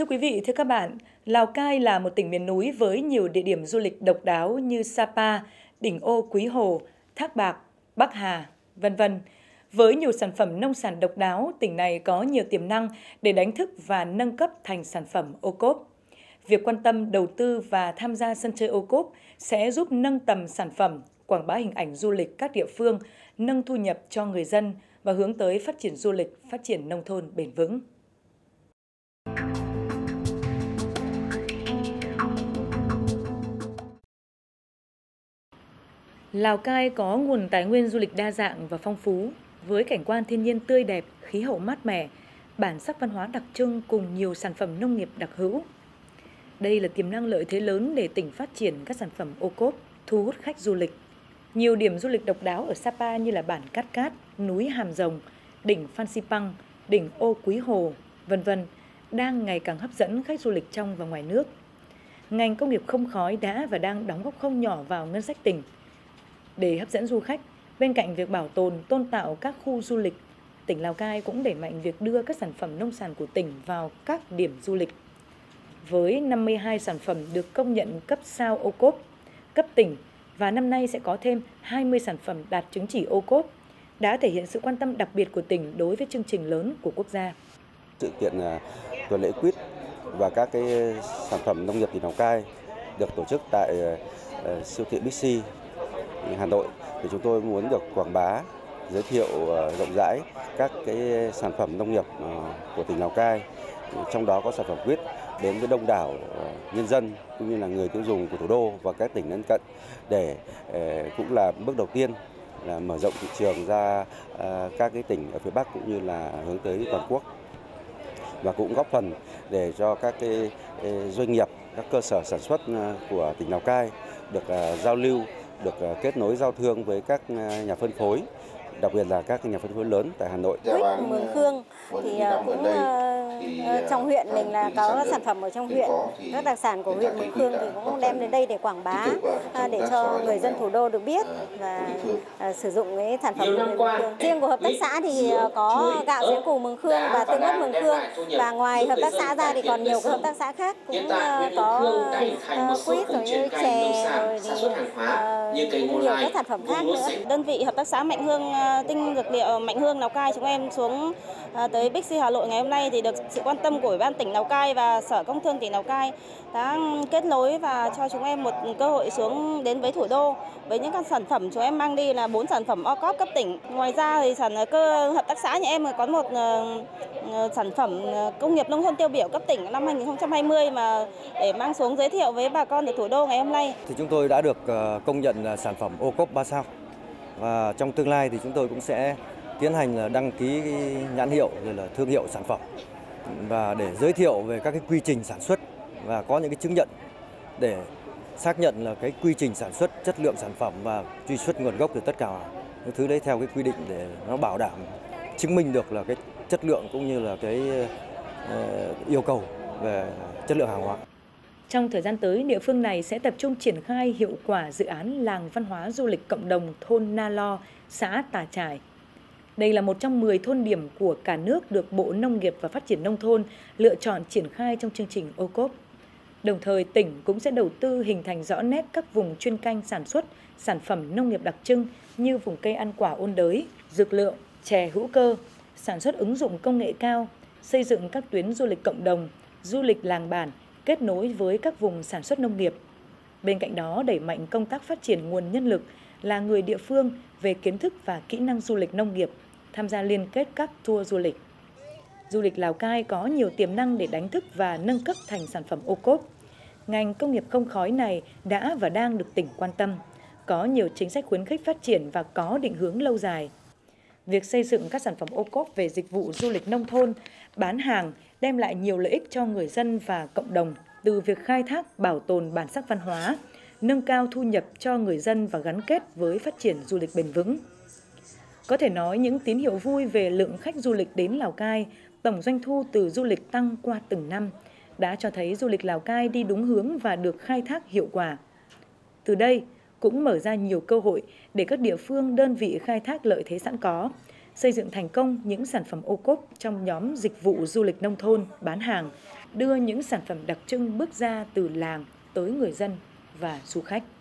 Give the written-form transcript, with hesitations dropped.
Thưa quý vị, thưa các bạn, Lào Cai là một tỉnh miền núi với nhiều địa điểm du lịch độc đáo như Sapa, đỉnh Ô Quý Hồ, Thác Bạc, Bắc Hà, vân vân. Với nhiều sản phẩm nông sản độc đáo, tỉnh này có nhiều tiềm năng để đánh thức và nâng cấp thành sản phẩm ô cốp. Việc quan tâm đầu tư và tham gia sân chơi ô cốp sẽ giúp nâng tầm sản phẩm, quảng bá hình ảnh du lịch các địa phương, nâng thu nhập cho người dân và hướng tới phát triển du lịch, phát triển nông thôn bền vững. Lào Cai có nguồn tài nguyên du lịch đa dạng và phong phú, với cảnh quan thiên nhiên tươi đẹp, khí hậu mát mẻ, bản sắc văn hóa đặc trưng cùng nhiều sản phẩm nông nghiệp đặc hữu. Đây là tiềm năng lợi thế lớn để tỉnh phát triển các sản phẩm ô cốp, thu hút khách du lịch. Nhiều điểm du lịch độc đáo ở Sapa như là bản Cát Cát, núi Hàm Rồng, đỉnh Phan Xipang, đỉnh Ô Quý Hồ, vân vân đang ngày càng hấp dẫn khách du lịch trong và ngoài nước. Ngành công nghiệp không khói đã và đang đóng góp không nhỏ vào ngân sách tỉnh. Để hấp dẫn du khách, bên cạnh việc bảo tồn, tôn tạo các khu du lịch, tỉnh Lào Cai cũng đẩy mạnh việc đưa các sản phẩm nông sản của tỉnh vào các điểm du lịch. Với 52 sản phẩm được công nhận cấp sao ô cốp, cấp tỉnh và năm nay sẽ có thêm 20 sản phẩm đạt chứng chỉ ô cốp, đã thể hiện sự quan tâm đặc biệt của tỉnh đối với chương trình lớn của quốc gia. Sự kiện tuần lễ quýt và các cái sản phẩm nông nghiệp tỉnh Lào Cai được tổ chức tại siêu thị Bixi Hà Nội thì chúng tôi muốn được quảng bá, giới thiệu rộng rãi các cái sản phẩm nông nghiệp của tỉnh Lào Cai, trong đó có sản phẩm quýt đến với đông đảo nhân dân cũng như là người tiêu dùng của thủ đô và các tỉnh lân cận, để cũng là bước đầu tiên là mở rộng thị trường ra các cái tỉnh ở phía Bắc cũng như là hướng tới toàn quốc, và cũng góp phần để cho các cái doanh nghiệp, các cơ sở sản xuất của tỉnh Lào Cai được giao lưu, được kết nối giao thương với các nhà phân phối, đặc biệt là các nhà phân phối lớn tại Hà Nội. Quýt Mường Khương thì cũng trong huyện mình là có sản phẩm ở trong huyện, các đặc sản của huyện Mường Khương thì cũng đem đến đây để quảng bá, để cho người dân thủ đô được biết và sử dụng cái sản phẩm của huyện Mường Khương. Riêng của hợp tác xã thì có gạo giếng cù Mường Khương và tương ất Mường Khương, và ngoài hợp tác xã ra thì còn nhiều các hợp tác xã khác cũng có quýt rồi như chè rồi thì nhiều các sản phẩm khác nữa. Đơn vị hợp tác xã Mạnh Hương tinh dược liệu Mạnh Hương Lào Cai chúng em xuống tới Bixi Hà Nội ngày hôm nay thì được sự quan tâm của Ủy ban tỉnh Lào Cai và Sở Công Thương tỉnh Lào Cai đã kết nối và cho chúng em một cơ hội xuống đến với thủ đô với những các sản phẩm chúng em mang đi là 4 sản phẩm ô cốp cấp tỉnh. Ngoài ra thì hợp tác xã nhà em có một sản phẩm công nghiệp nông thôn tiêu biểu cấp tỉnh năm 2020 mà để mang xuống giới thiệu với bà con ở thủ đô ngày hôm nay. Thì chúng tôi đã được công nhận là sản phẩm ô cốp 3 sao. Và trong tương lai thì chúng tôi cũng sẽ tiến hành đăng ký nhãn hiệu rồi là thương hiệu sản phẩm và để giới thiệu về các cái quy trình sản xuất và có những cái chứng nhận để xác nhận là cái quy trình sản xuất, chất lượng sản phẩm và truy xuất nguồn gốc từ tất cả những thứ đấy theo cái quy định để nó bảo đảm chứng minh được là cái chất lượng cũng như là cái yêu cầu về chất lượng hàng hóa. Trong thời gian tới, địa phương này sẽ tập trung triển khai hiệu quả dự án làng văn hóa du lịch cộng đồng thôn Na Lo, xã Tà Chải. Đây là một trong 10 thôn điểm của cả nước được Bộ Nông nghiệp và Phát triển Nông thôn lựa chọn triển khai trong chương trình ô cốp. Đồng thời, tỉnh cũng sẽ đầu tư hình thành rõ nét các vùng chuyên canh sản xuất sản phẩm nông nghiệp đặc trưng như vùng cây ăn quả ôn đới, dược liệu, chè hữu cơ, sản xuất ứng dụng công nghệ cao, xây dựng các tuyến du lịch cộng đồng, du lịch làng bản, kết nối với các vùng sản xuất nông nghiệp. Bên cạnh đó, đẩy mạnh công tác phát triển nguồn nhân lực là người địa phương về kiến thức và kỹ năng du lịch nông nghiệp, tham gia liên kết các tour du lịch. Du lịch Lào Cai có nhiều tiềm năng để đánh thức và nâng cấp thành sản phẩm ô cốp. Ngành công nghiệp không khói này đã và đang được tỉnh quan tâm, có nhiều chính sách khuyến khích phát triển và có định hướng lâu dài. Việc xây dựng các sản phẩm ô cốp về dịch vụ du lịch nông thôn, bán hàng đem lại nhiều lợi ích cho người dân và cộng đồng, từ việc khai thác, bảo tồn bản sắc văn hóa, nâng cao thu nhập cho người dân và gắn kết với phát triển du lịch bền vững. Có thể nói những tín hiệu vui về lượng khách du lịch đến Lào Cai, tổng doanh thu từ du lịch tăng qua từng năm, đã cho thấy du lịch Lào Cai đi đúng hướng và được khai thác hiệu quả. Từ đây cũng mở ra nhiều cơ hội để các địa phương, đơn vị khai thác lợi thế sẵn có, xây dựng thành công những sản phẩm ô cốp trong nhóm dịch vụ du lịch nông thôn, bán hàng, đưa những sản phẩm đặc trưng bước ra từ làng tới người dân và du khách.